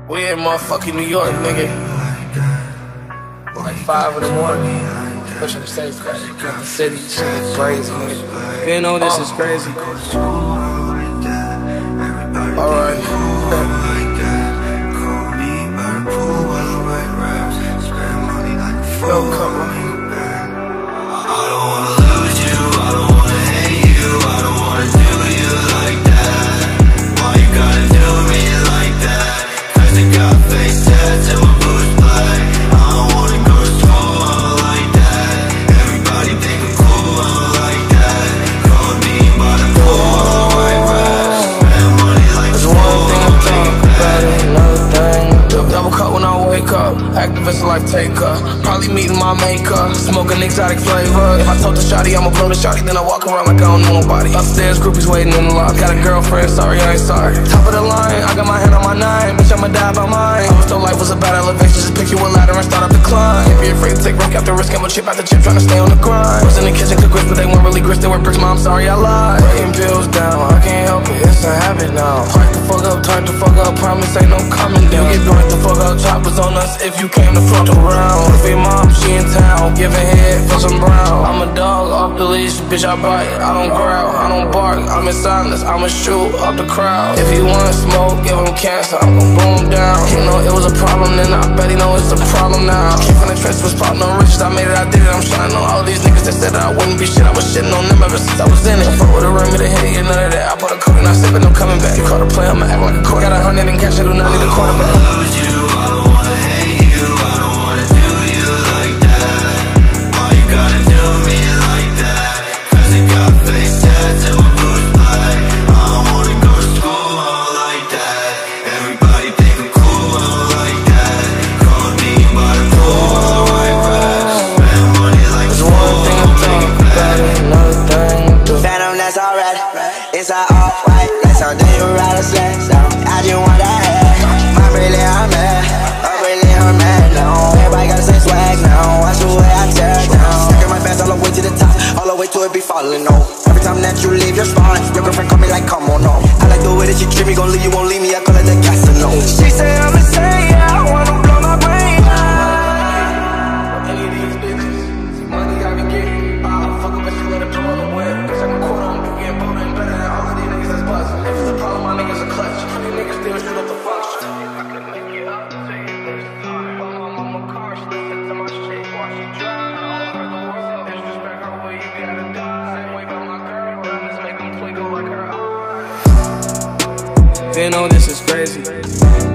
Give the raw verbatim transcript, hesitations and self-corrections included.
We in motherfucking New York, nigga. Like five in the morning. Pushing the safe car. The city, shit is crazy, nigga. You know this is crazy. Alright. Yo, come on. I don't wanna lose you, I don't wanna hate you, I don't wanna do you like that. Why you gotta do me like that? Cause I got face tats and my boots black. I don't wanna go to school, I'm like that. Everybody think I'm cool, I'm like that. Call me by the pool, I'm white rap. Spend money like a fool, I'm like that. Another thing, double cut when I wake up. Activists like taker, probably meeting my maker. Smoking exotic flavor. If I told the shawty I'ma blow the shawty, then I walk around like I don't know nobody. Upstairs, groupies waiting in the loft. Got a girlfriend, sorry I ain't sorry. Top of the line, I got my hand on my nine. Bitch, I'ma die by mine. I was told life was a bad elevation, just pick you a ladder and start up the climb. If you're afraid to take risk after risk, I'm a chip after chip, trying to stay on the grind. Was in the kitchen, cook grits, but they weren't really grits, they were bricks. Mom, sorry I lied. Writing bills down, I can't help it, it's a habit now. Park the fuck up, turn the fuck up, promise ain't no coming down. You get burnt the fuck up, choppers on us if you came to front around. If your mom, she in town, giving head for some brown. I'm a dog off the leash, bitch, I bite, I don't growl, I don't bark, I'm in silence, I'ma shoot up the crowd. If you wanna smoke, give him cancer, I'm gon' boom down. He know it was a problem, then I bet he know it's a problem now. Came from the trench, was popping no riches, I made it, I did it, I'm shining on all these niggas that said that I wouldn't be shit. I was shitting on them ever since I was in it. Fuck with a ring, me to hit you, none of that. I put a coat and I said, but no coming back. You caught a play, I'ma act like a court. Got a hundred and cash, I do not need a quarterback. I don't wanna lose you, I don't wanna hate you, I don't wanna do you like that. Why you gotta do me like that? Cause I got face tats and my boots black. I don't wanna go to school, I'm like that. Everybody think I'm cool, I'm like that. Call me by the pool, I'm white rap. Spend money like a fool, I'm like that. Another thing, Phantom, that's alright. Inside all white, like something you ride a sled. So I just want that head. I'm really, I'm mad. I'm really, I'm mad now. Everybody got the same swag now. Watch the way I tear it down. Stacking my bands all the way to the top, all the way to it be falling on. Every time that you leave your spot, your girlfriend call me like, come on, no. I like the way that you treat me, gon' leave you, won't leave me. I call it the casino. She say I'm insane, yeah, I wanna blow my brain out. any of these bitches, money I be getting, I'll fuck up and she let her throw on the whip. Cause I'm a quarter on you getting bolder and better than all of these niggas that's buzzing. If it's a problem, my niggas are clutch. These niggas still shoot up the function. I can make it up to you this time. My mom on my car, she listen to my shit while she drive. All over the world, disrespect her way, you gotta die. Same way by my girl, diamonds make them twinkle like her eyes. You know this is crazy.